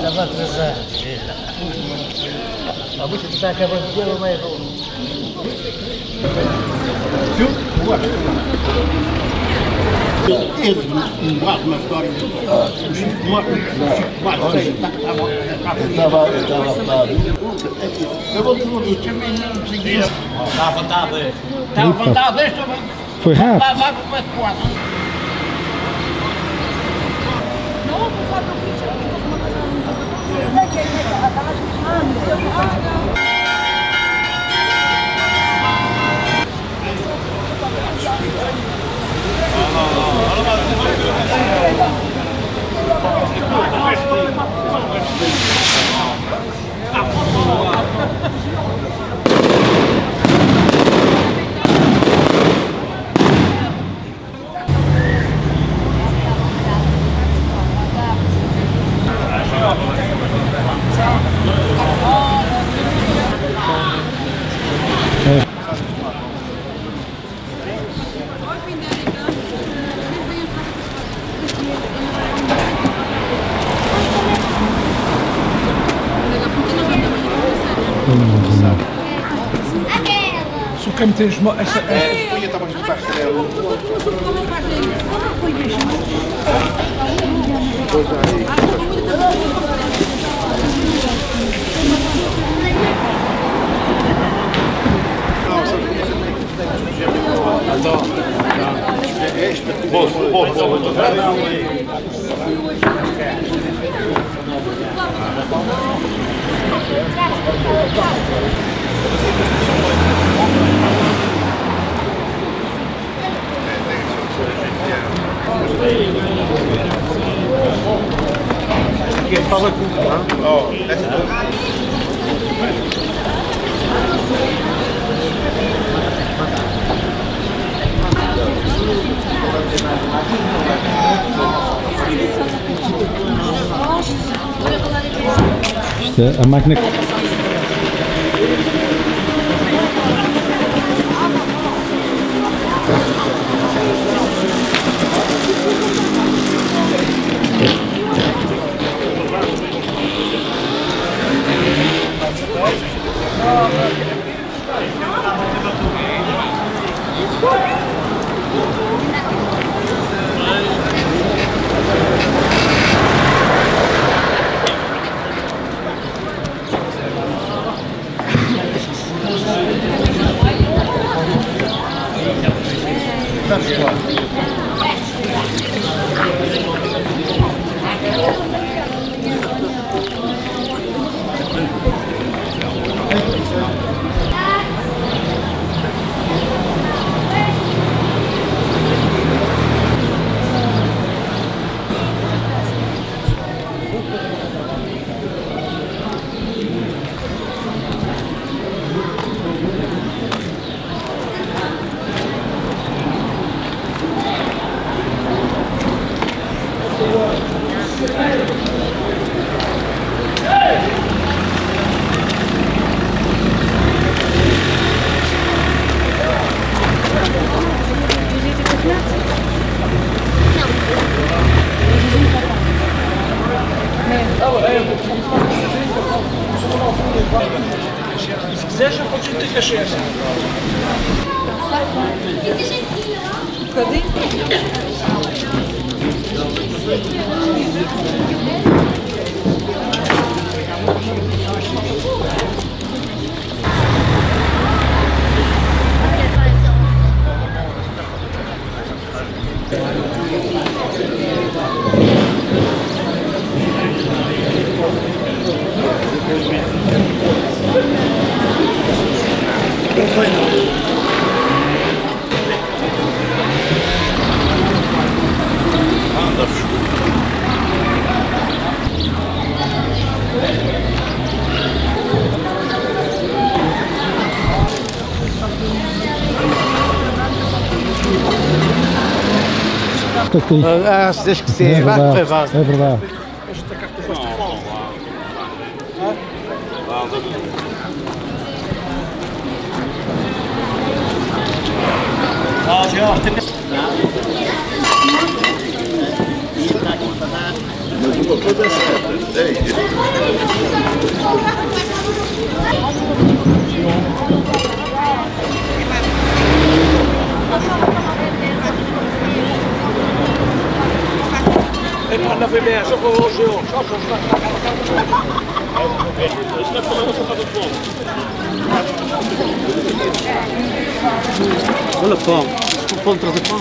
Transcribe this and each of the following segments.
Leva 3 anos. A música está acabando de ir, vai. Eles embaixo na história, os eu vou te também não consegui. Está à vontade. Está à vontade, deixa também. Foi rápido. Vai como é que pode. Não, por favor, ficha, eu estou uma coisa muito Se o câmbio tem essa. Aqui fala com Isto é a máquina. Se quiseres, já podes ter cachaça. Um bocadinho. Ah, se Deus quiser, vai correr, vai. É verdade. Mas uma coisa é certa, Epá, na BBS, eu vou hoje eu. Olha pão. Pão trazer pão.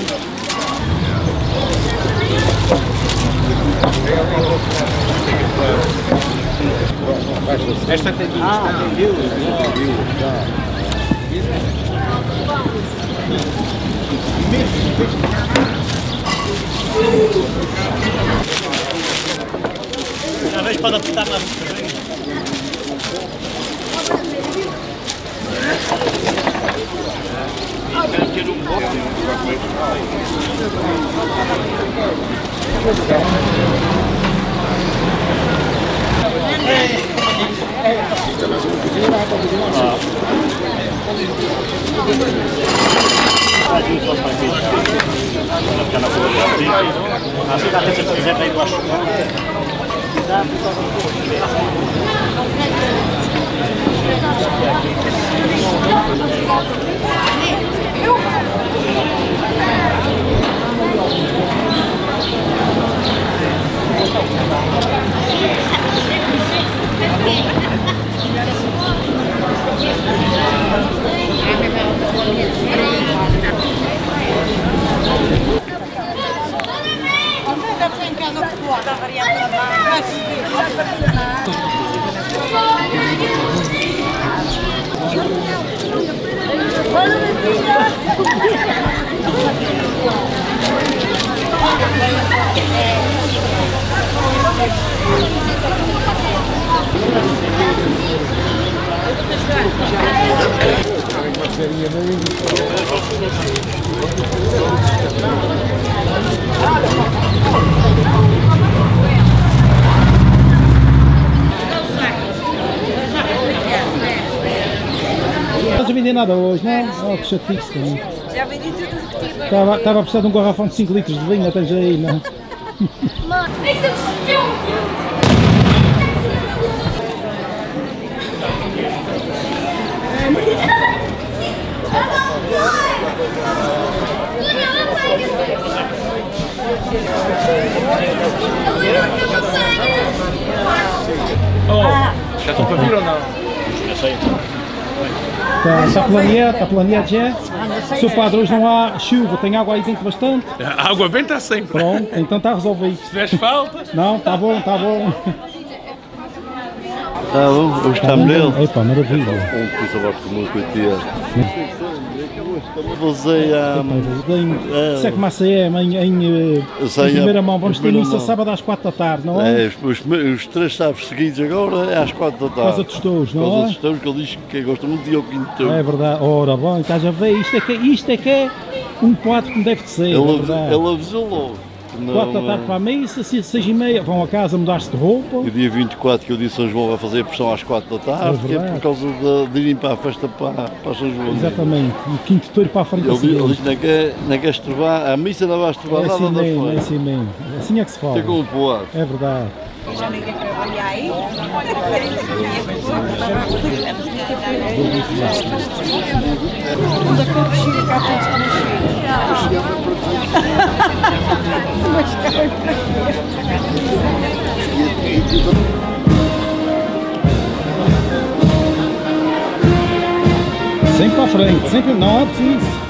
Esta tem viu. Já vejo para adaptar na Não estás a vender nada hoje, não? Oh, que chatice também. Já vendi tudo o que tive. Estava a precisar de um garrafão de 5 litros de vinho, não tens aí, não? Já estou para vir ou não? Já sei. Está planeado já? Se o padre hoje não há chuva, tem água aí dentro bastante? A água bem está sempre. Pronto, então está resolvido. Se tiveres falta. Não, está bom, está bom. Tá bom, hoje está melhor. Epá, maravilha. Coisa lá como que eu Voltei a... Isso é que massa é, em primeira mão. Vamos ter missa sábado às 4 da tarde, não é? Os 3 sábados seguidos agora é às 4 da tarde. Por causa dos touros, não é? Por causa dos touros, que ele diz que gosta muito de Diogo Touro. É verdade. Ora, bom, estás a ver, isto é que é um quadro como deve de ser, Ele avisou logo. 4 da tarde para a missa, 6h30 vão a casa mudar-se de roupa. E dia 24 que eu disse a João vai fazer a pressão às 4 da tarde, que é por causa de irem para a festa para São João. Exatamente, e quinto touro para a frente. Ele disse não quer estrovar, a missa não vai estrovar nada da fora. É assim mesmo, assim é que se fala. Tem como poar. É verdade. Já ninguém trabalha aí. Onde é que eu chego cá todos que não chegam? Sempre para frente, sempre não é preciso.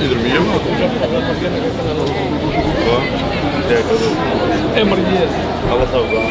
dormia. É Maria. Ela está lá.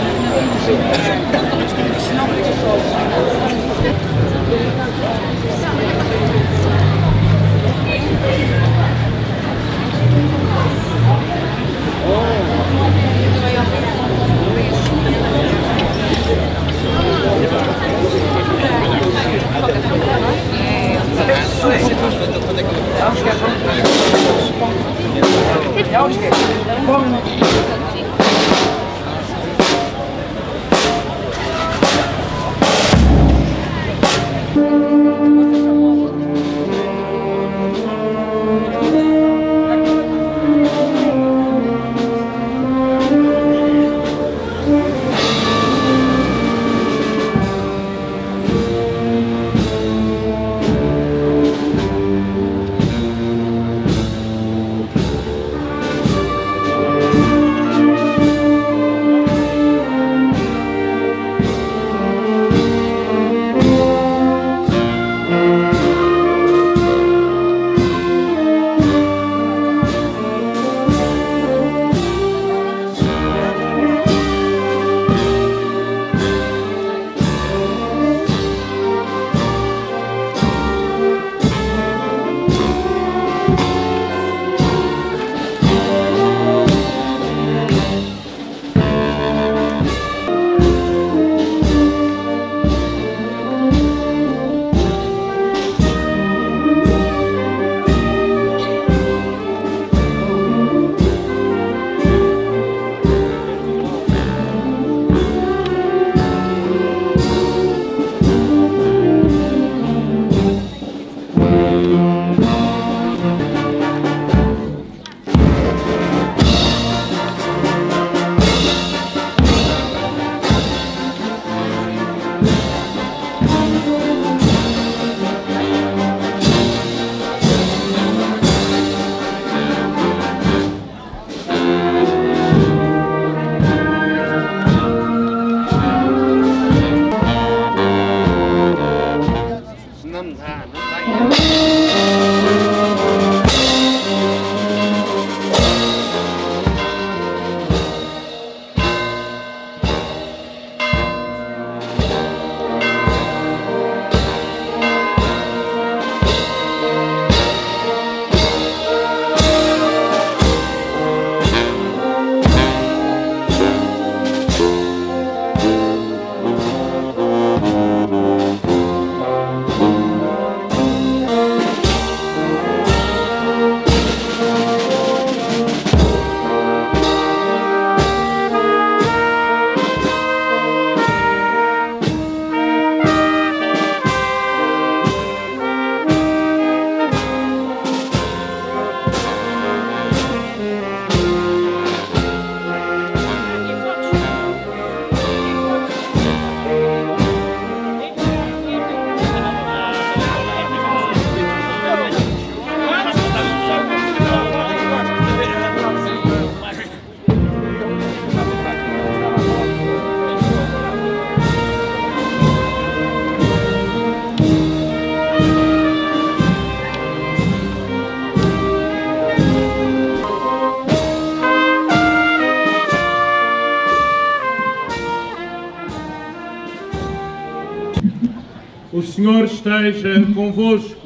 O Senhor esteja convosco.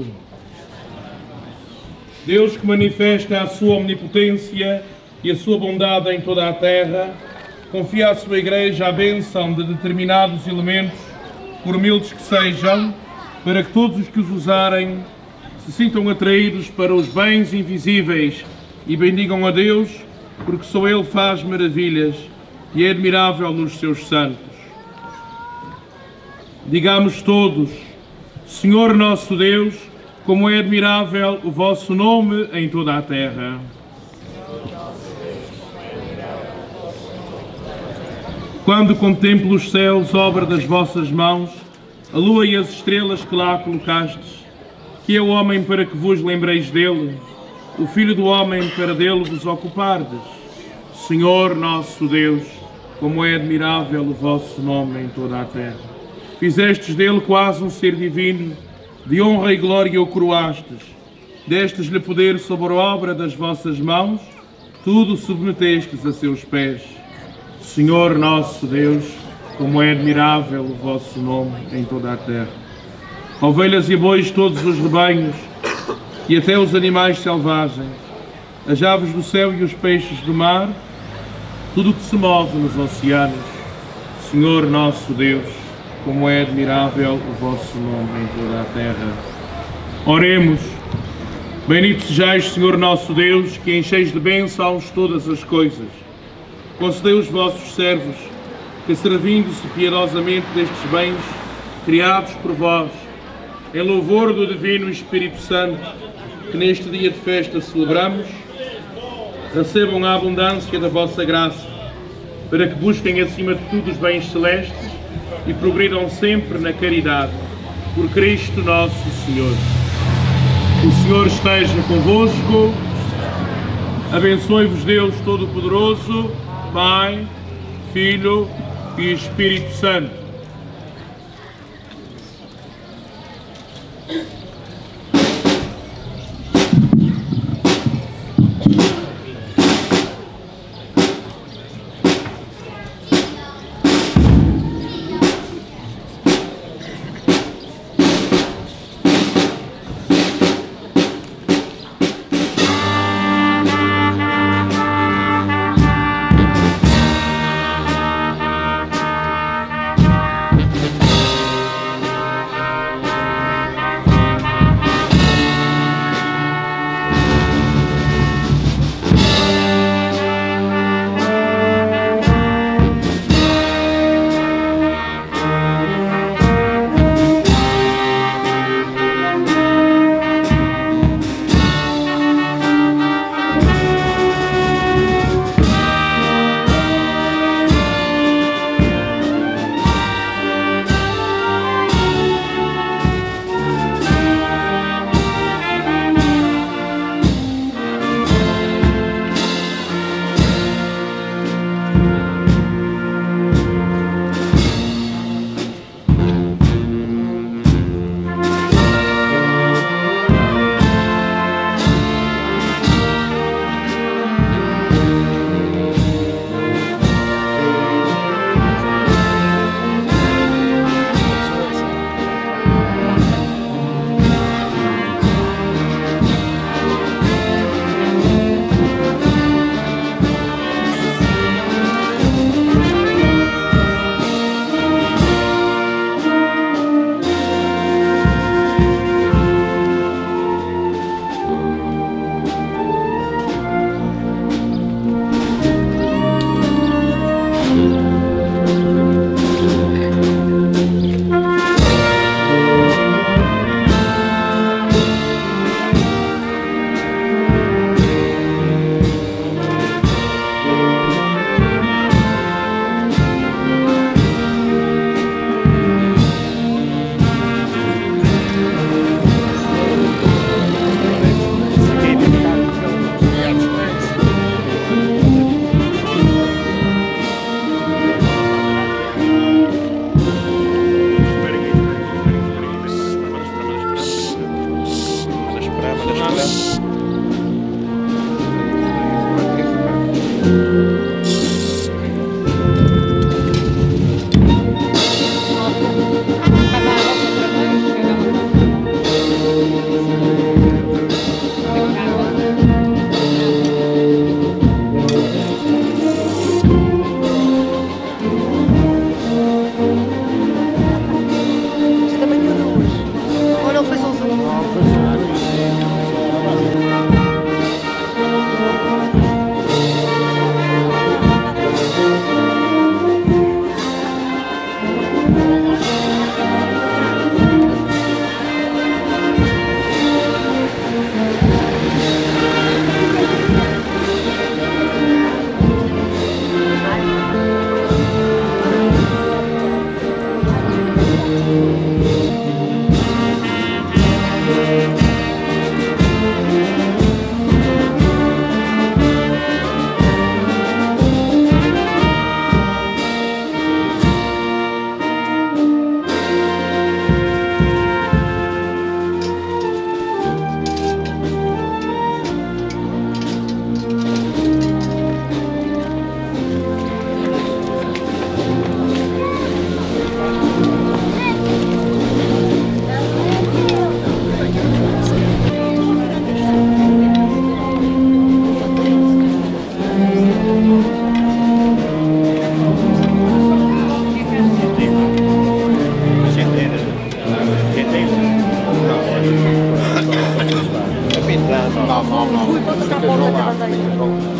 Deus, que manifesta a sua omnipotência e a sua bondade em toda a terra, confia à sua Igreja a bênção de determinados elementos, por humildes que sejam, para que todos os que os usarem se sintam atraídos para os bens invisíveis e bendigam a Deus, porque só Ele faz maravilhas e é admirável nos seus santos. Digamos todos: Senhor nosso Deus, como é admirável o vosso nome em toda a terra. Quando contemplo os céus, obra das vossas mãos, a lua e as estrelas que lá colocastes, que é o homem para que vos lembreis dele, o Filho do homem para dele vos ocupardes. Senhor nosso Deus, como é admirável o vosso nome em toda a terra. Fizestes dele quase um ser divino, de honra e glória o coroastes, destes-lhe poder sobre a obra das vossas mãos, tudo submetestes a seus pés. Senhor nosso Deus, como é admirável o vosso nome em toda a terra. Ovelhas e bois, todos os rebanhos, e até os animais selvagens, as aves do céu e os peixes do mar, tudo o que se move nos oceanos. Senhor nosso Deus, como é admirável o vosso nome em toda a terra. Oremos. Bendito sejais, Senhor nosso Deus, que encheis de bênçãos todas as coisas. Concedei aos vossos servos que, servindo-se piedosamente destes bens criados por vós, em louvor do Divino Espírito Santo, que neste dia de festa celebramos, recebam a abundância da vossa graça, para que busquem acima de tudo os bens celestes e progridam sempre na caridade, por Cristo nosso Senhor. O Senhor esteja convosco, abençoe-vos Deus Todo-Poderoso, Pai, Filho e Espírito Santo. está a porta da bandeira.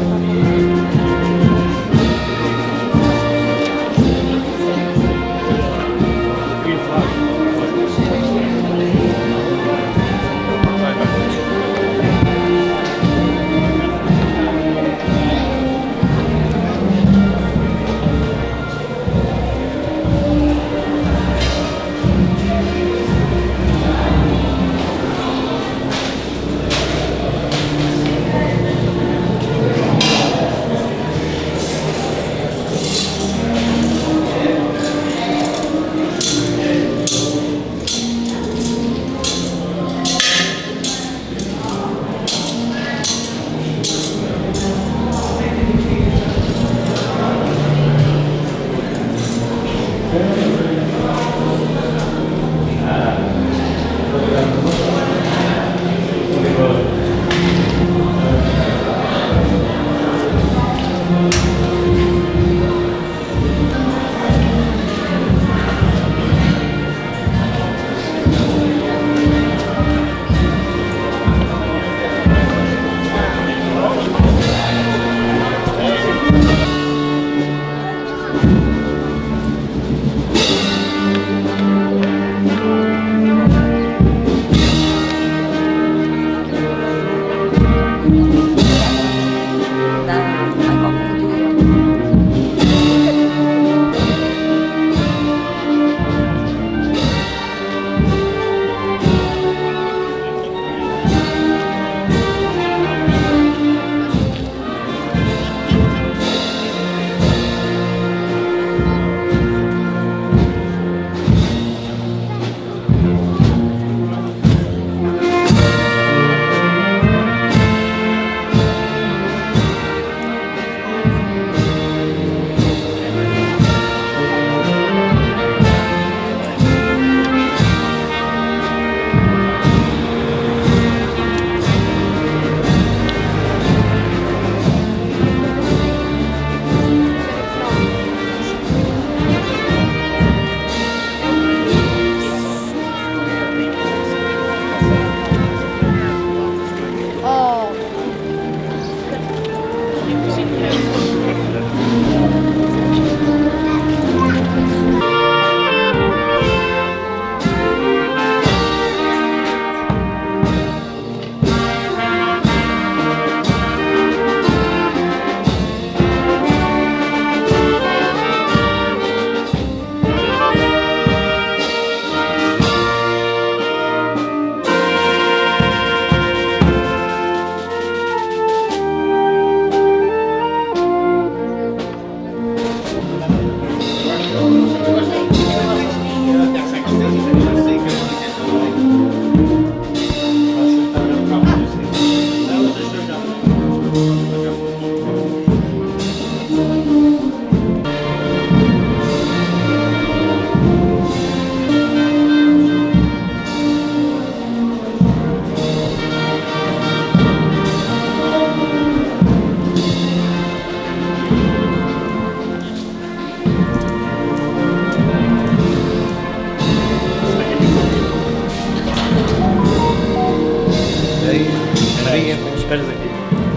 esperas aqui.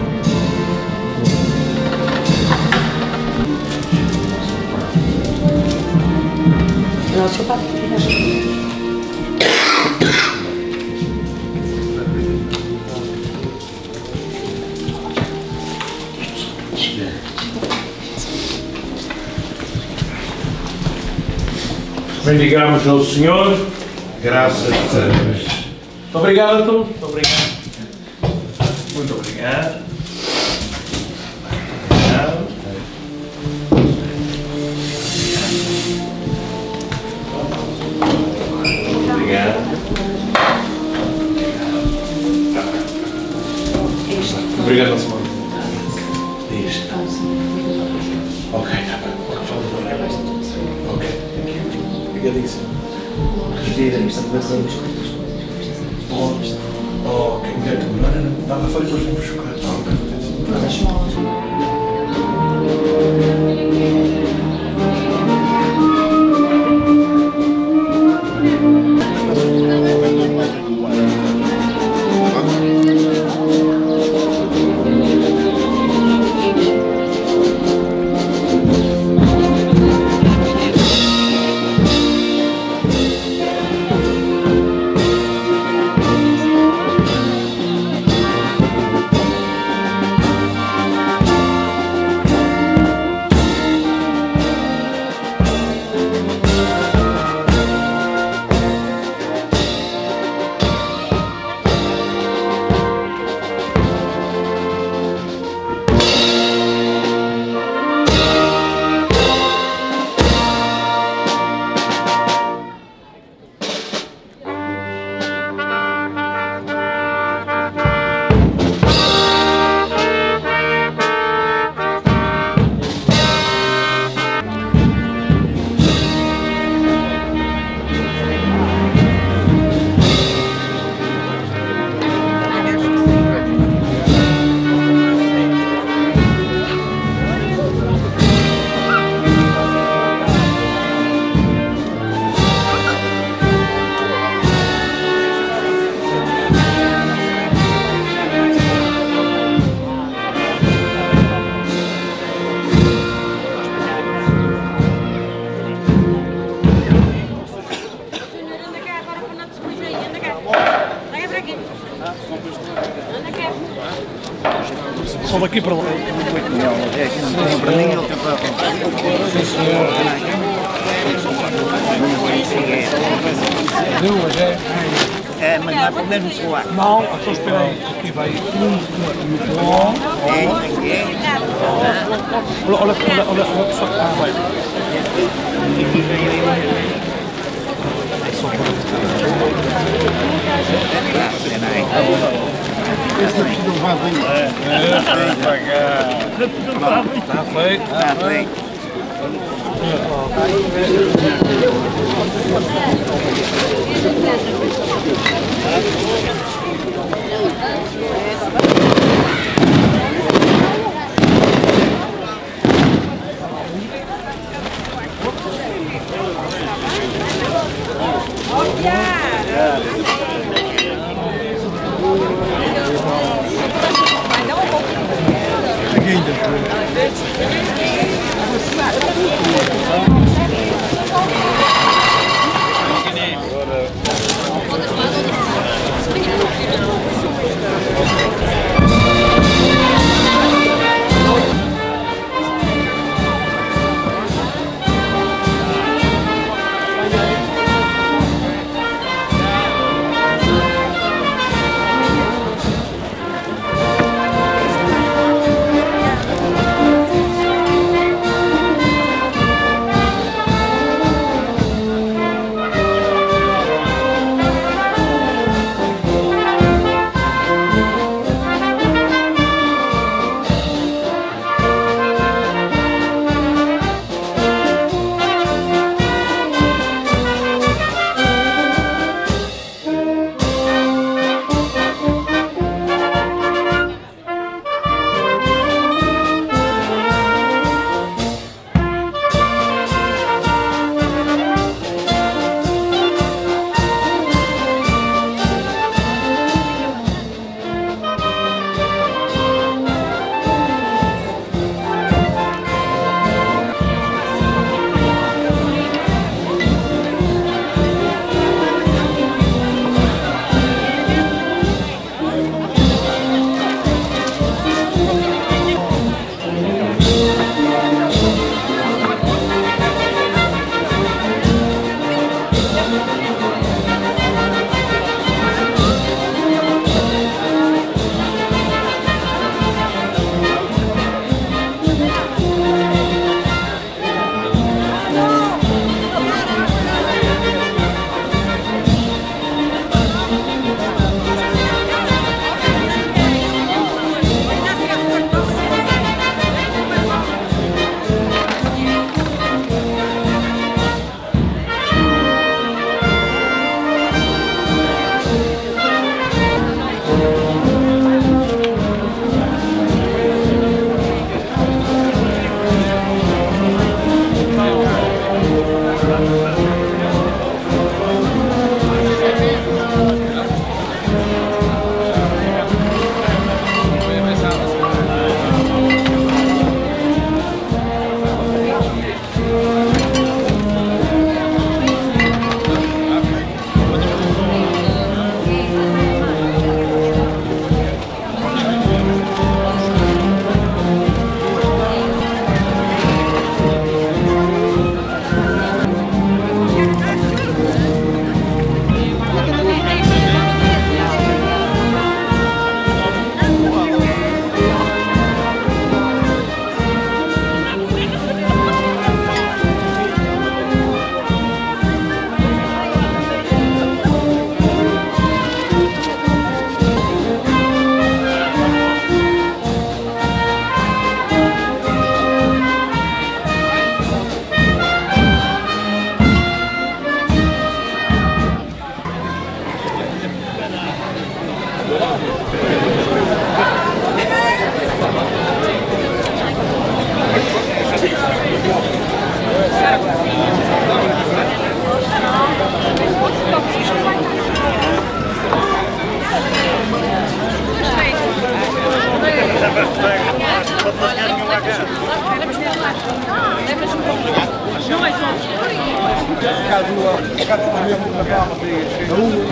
Não, seu pai. Bendigamos ao Senhor, graças a Deus. Muito obrigado a todos. Muito obrigado. Muito obrigado. Obrigado. Obrigado, Simão. Diz. Ok, tá bem. Ok. Obrigadíssimo. Respira, estamos ok, muito bom. Não, dá para fazer depois vamos chocar. Só daqui para lá. É aqui não tem para mim, ele tem para sim, senhor. Duas, é? É, mas não é para o mesmo celular. Não, estou esperando. Aqui vai muito bom. Olha só. Vai. Esse aqui não vai bem. Está feito. Está feito.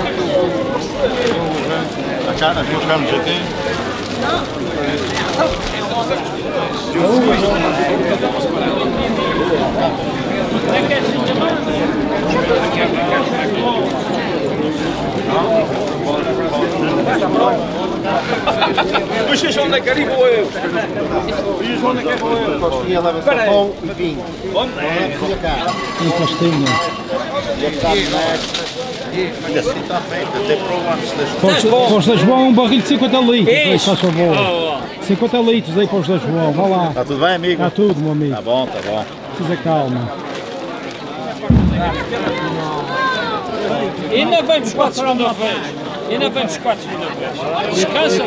Acá, nós vamos aqui. Mas onde é que ali vou eu? E onde é que vou eu? Costinha leva pão e vinho. Onde é? Um Costinha. Olha, assim está feito, até para o ano. Para os da João, um barril de 50 litros, aí, faz favor. 50 litros aí para os da João, vá lá. Está tudo bem, amigo? Está tudo, meu amigo. Está bom, está bom. Precisa calma. Ainda vem buscar segunda-feira. Ainda vem buscar segunda-feira. Descansa.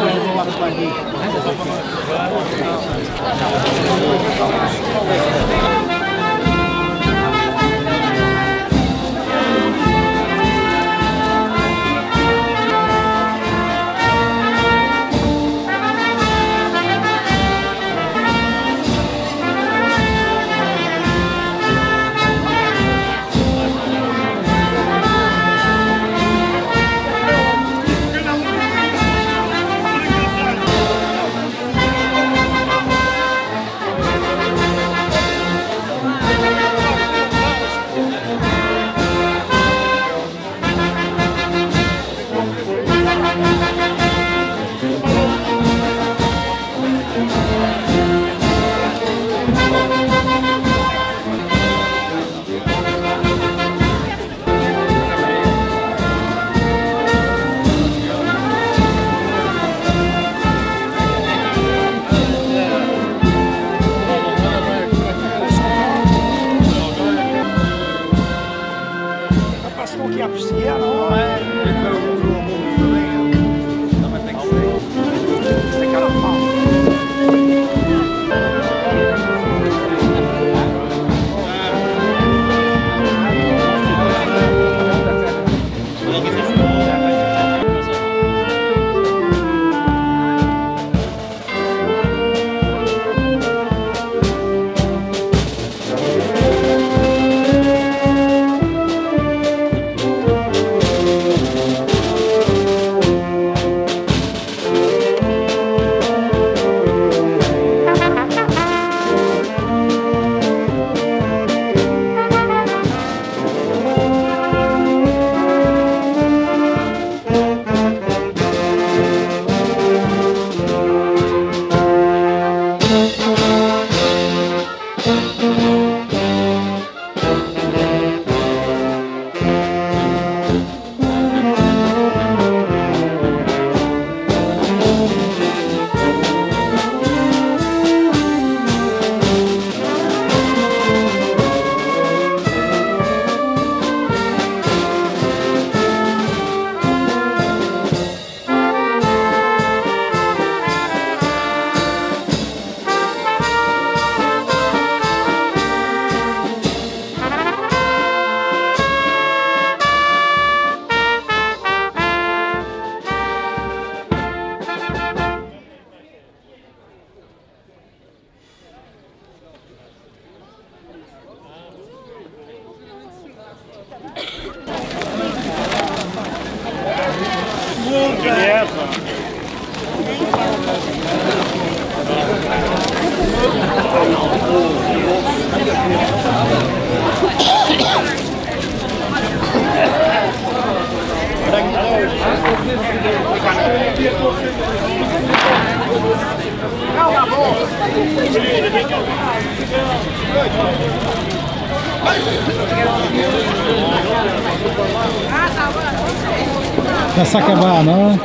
Está-se a acabar, não é?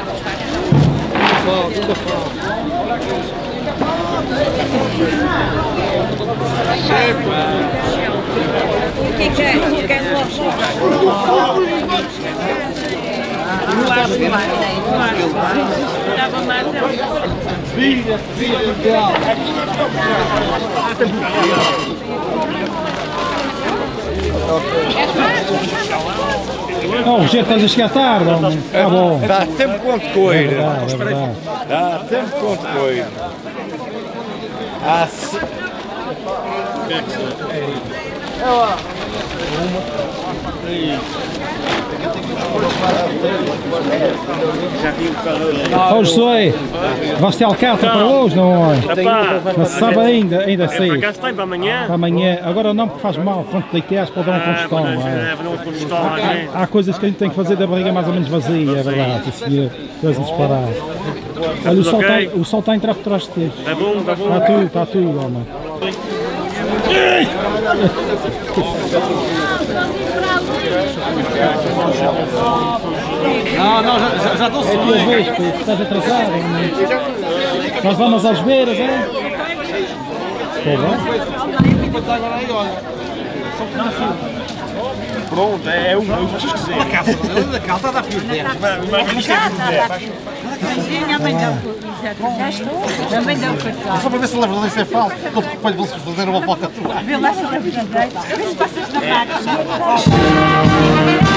O que é? O que é Oh, o jeito estás a chegar tarde, homem. Está bom. Dá tempo quanto coisa. É verdade. Dá tempo quanto coisa. Ó José, vais ter alcatra para hoje, não é? Mas sabe ainda sei. Para cá se tem, para amanhã. Para amanhã, agora não porque faz mal, quando deitares pode dar um contestão. Há coisas que a gente tem que fazer da barriga mais ou menos vazia, é verdade, senhor. Coisas paradas. Olha, o sol está a entrar por trás de ti. Está bom, está bom. Está tudo, homem. Não, já estou É a tua vez, Pedro, estás atrasado. Nós vamos às beiras, é? Pronto, é o que vocês quiserem. A calça dá para os dentes. Já estou. Também deu cartão. Só para ver se leva isso é falso. Depois vocês fazerem uma foto tua. Vê lá se é verdadeiro. Vê se passas na máquina.